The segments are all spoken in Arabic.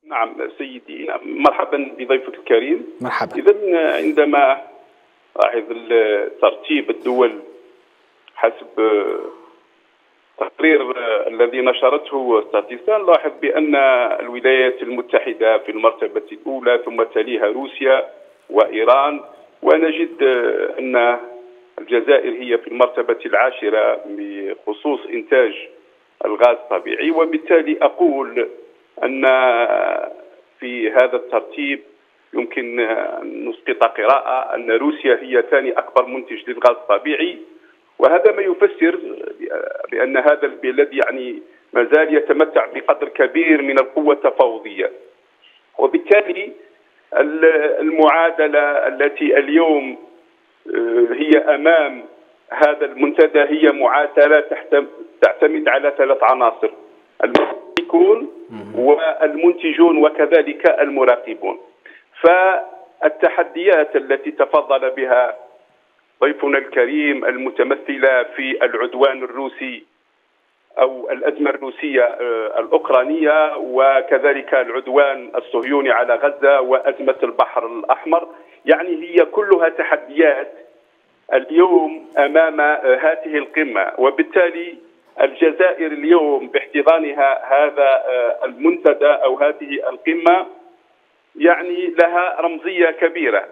نعم سيدي، مرحبا بضيفك الكريم. مرحبا. إذا عندما لاحظ ترتيب الدول حسب التقرير الذي نشرته ستاتيستا، نلاحظ بأن الولايات المتحدة في المرتبة الأولى، ثم تليها روسيا وإيران، ونجد أن الجزائر هي في المرتبة العاشرة بخصوص إنتاج الغاز الطبيعي. وبالتالي أقول أن في هذا الترتيب يمكن أن نسقط قراءة أن روسيا هي ثاني أكبر منتج للغاز الطبيعي، وهذا ما يفسر بأن هذا البلد يعني ما زال يتمتع بقدر كبير من القوة التفاوضية. وبالتالي المعادلة التي اليوم هي أمام هذا المنتدى هي معادلة تعتمد على ثلاث عناصر: المستهلكون والمنتجون وكذلك المراقبون. فالتحديات التي تفضل بها ضيفنا الكريم المتمثلة في العدوان الروسي أو الأزمة الروسية الأوكرانية، وكذلك العدوان الصهيوني على غزة، وأزمة البحر الأحمر، يعني هي كلها تحديات اليوم أمام هذه القمة. وبالتالي الجزائر اليوم باحتضانها هذا المنتدى أو هذه القمة يعني لها رمزية كبيرة.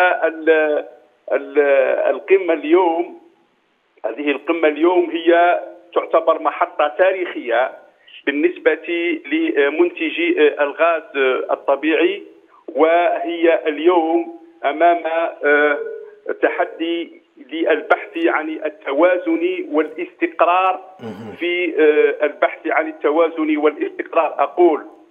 فالقمة اليوم، هذه القمة اليوم هي تعتبر محطة تاريخية بالنسبة لمنتجي الغاز الطبيعي، وهي اليوم أمام تحدي للبحث عن التوازن والاستقرار. في البحث عن التوازن والاستقرار أقول